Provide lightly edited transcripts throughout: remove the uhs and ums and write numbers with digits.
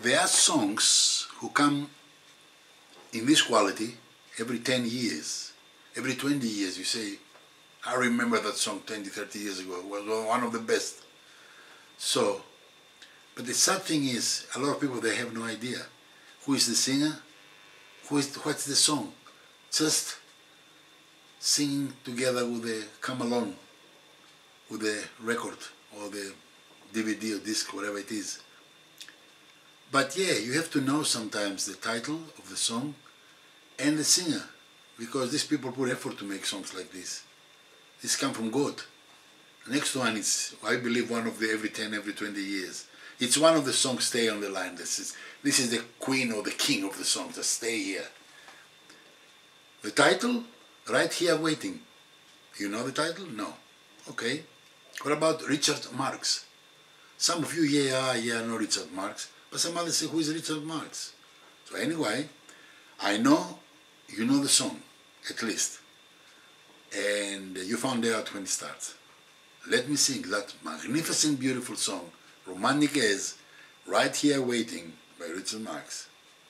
There are songs who come in this quality every 10 years, every 20 years. You say, I remember that song 20, 30 years ago. It was one of the best. So, but the sad thing is, a lot of people, they have no idea who is the singer, what's the song. Just singing together with the come along, with the record or the DVD or disc, whatever it is. But yeah, you have to know sometimes the title of the song and the singer, because these people put effort to make songs like this. This come from God. The next one is, I believe, one of the every 10, every 20 years. It's one of the songs, Stay on the Line. This is the queen or the king of the song, just stay here. The title, Right Here Waiting. You know the title? No. Okay. What about Richard Marx? Some of you, yeah, know Richard Marx. But some others say, who is Richard Marx? So anyway, I know you know the song, at least. And you found out when it starts. Let me sing that magnificent, beautiful song, romantic as Right Here Waiting by Richard Marx.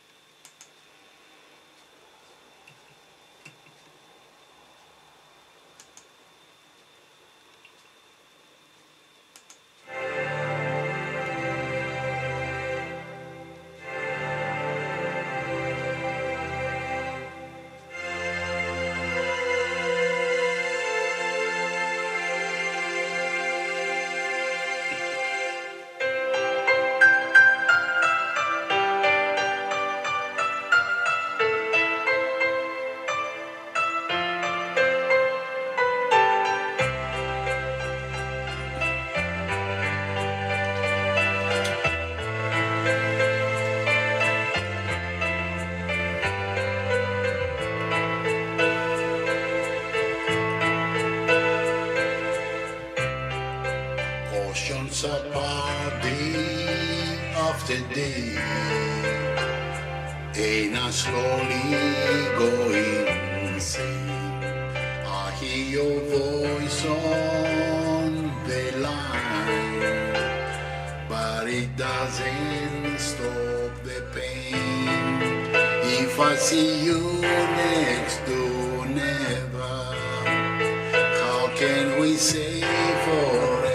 Oceans apart, day after day, and I'm slowly going insane. I hear your voice on the line, but it doesn't stop the pain. If I see you next to never, how can we say forever?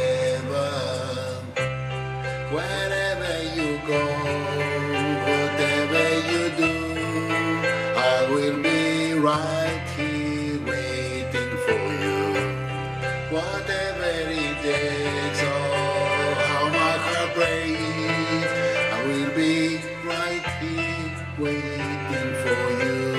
Wherever you go, whatever you do, I will be right here waiting for you. Whatever it takes, oh, how my heart breaks, I will be right here waiting for you.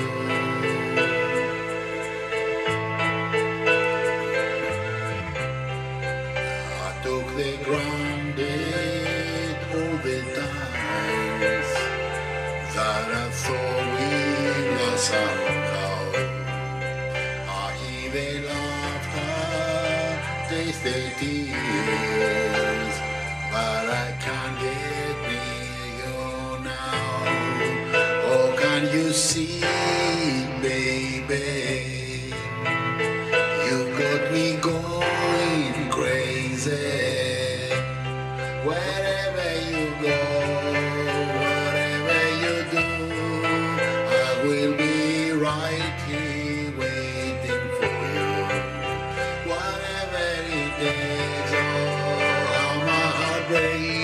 I took the grounded all the times that I thought we lost somehow. I hear the laughter, taste the tears, but I can't get near you now. Oh, can you see, baby? You got me going crazy. Wherever you go, whatever you do, I will be right here waiting for you. Whatever it takes, oh, how my heart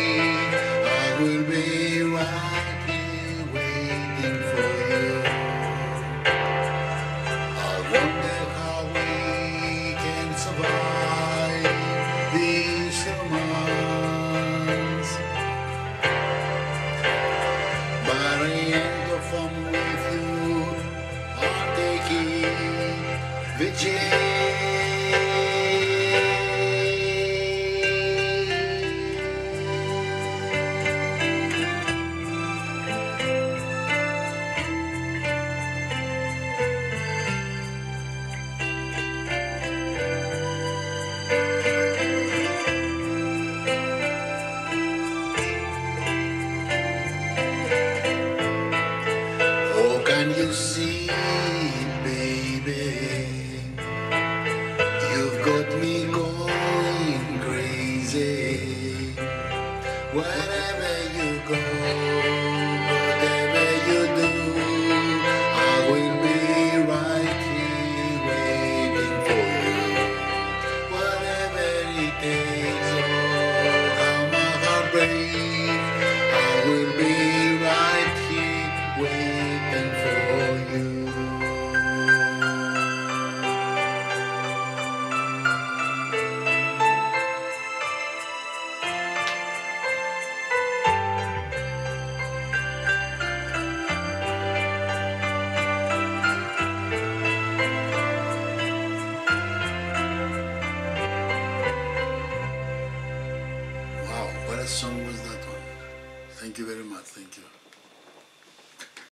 breaks, I will be right here waiting for you. Thank you.